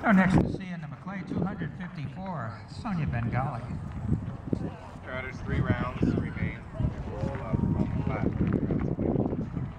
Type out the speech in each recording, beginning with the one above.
Our next to see in the Maclay 254, Sonia Bengali. There's 3 rounds remain. We'll on the flat. 3 rounds away.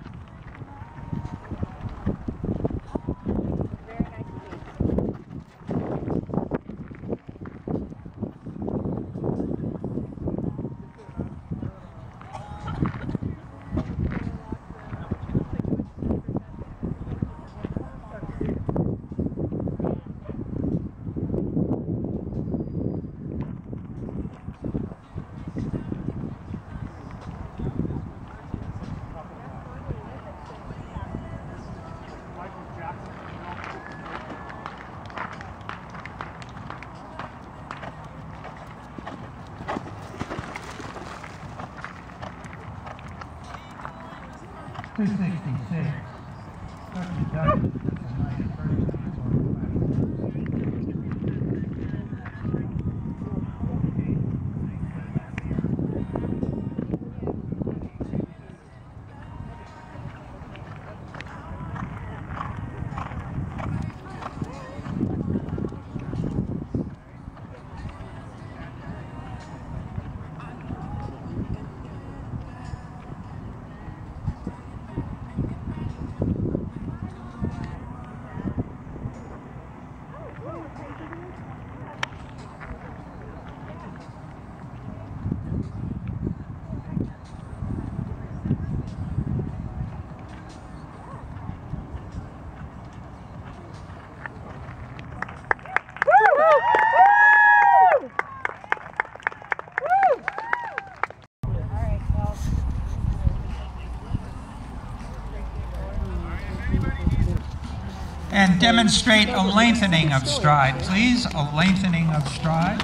And demonstrate a lengthening of stride, please. A lengthening of stride.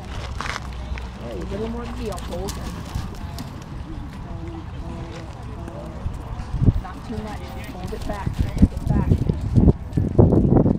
A little more heel, hold. Not too much, hold it back.